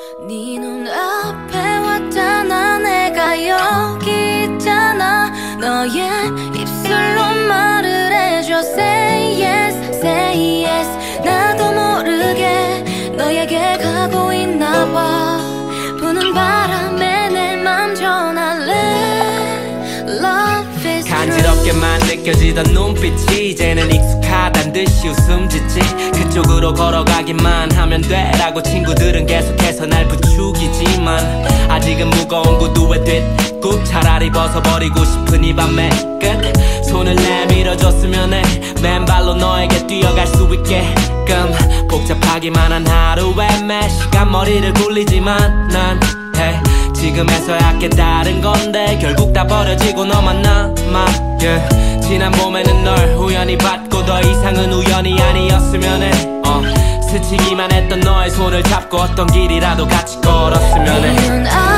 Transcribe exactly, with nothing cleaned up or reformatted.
네 눈앞에 왔잖아. 내가 여기 있잖아. 너의 입술로 말을 해줘. Say yes, say yes. 나도 모르게 너에게 가고 있나봐. 부는 바람에 내 맘 전할래. Love is true. 간지럽게만 느껴지던 눈빛이 이제는 익숙하단 듯이 웃음 짓지. 그쪽으로 걸어가기만 하면 돼라고 친구들은 계속해서 날 부추기지만 아직은 무거운 구두에 뒷굽 차라리 벗어버리고 싶은 이 밤의 끝. 손을 내밀어줬으면 해. 맨발로 너에게 뛰어갈 수 있게끔. 복잡하기만 한 하루에 매 시간 머리를 굴리지만 난 hey, 지금에서야 깨달은 건데 결국 다 버려지고 너만 남아. yeah. 지난 봄에는 널 우연히 봤고 더 이상은 우연이 아니었으면 해. uh, 스치기만 했던 너의 손을 잡고 어떤 길이라도 같이 걸었으면 해.